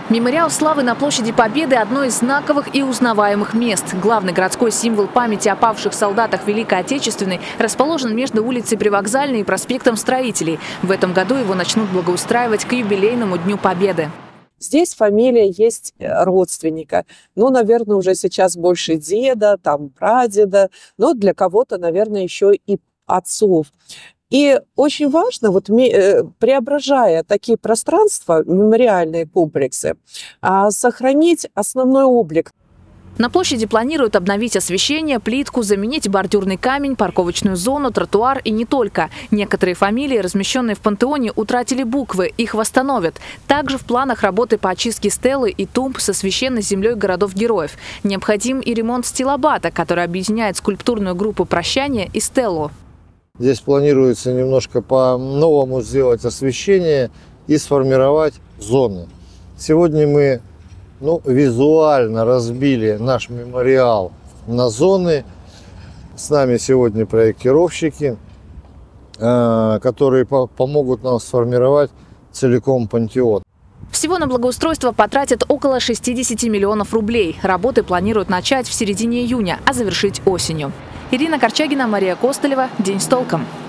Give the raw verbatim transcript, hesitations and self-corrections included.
Мемориал славы на площади Победы – одно из знаковых и узнаваемых мест. Главный городской символ памяти о павших солдатах Великой Отечественной расположен между улицей Привокзальной и проспектом Строителей. В этом году его начнут благоустраивать к юбилейному Дню Победы. Здесь фамилия есть родственника. Ну, наверное, уже сейчас больше деда, там, прадеда. Но для кого-то, наверное, еще и отцов. И очень важно, вот, преображая такие пространства, мемориальные комплексы, сохранить основной облик. На площади планируют обновить освещение, плитку, заменить бордюрный камень, парковочную зону, тротуар и не только. Некоторые фамилии, размещенные в пантеоне, утратили буквы, их восстановят. Также в планах работы по очистке стелы и тумб со священной землей городов-героев. Необходим и ремонт стилобата, который объединяет скульптурную группу «Прощание» и стелу. Здесь планируется немножко по-новому сделать освещение и сформировать зоны. Сегодня мы ну, визуально разбили наш мемориал на зоны. С нами сегодня проектировщики, которые помогут нам сформировать целиком пантеон. Всего на благоустройство потратят около шестидесяти миллионов рублей. Работы планируют начать в середине июня, а завершить осенью. Ирина Корчагина, Мария Костылева. День с толком.